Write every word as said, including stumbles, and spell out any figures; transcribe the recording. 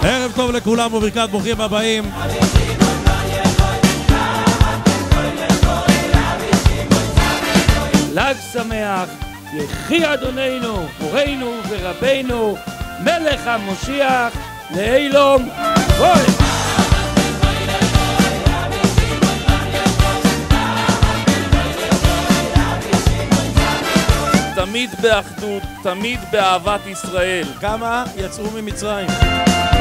ערב טוב לכולם וברכת ברוכים הבאים. ל"ג שמח, יחי אדוננו, מורנו ורבנו, מלך המשיח, לעילום ועד. תמיד באחדות, תמיד באהבת ישראל. כמה יצאו ממצרים?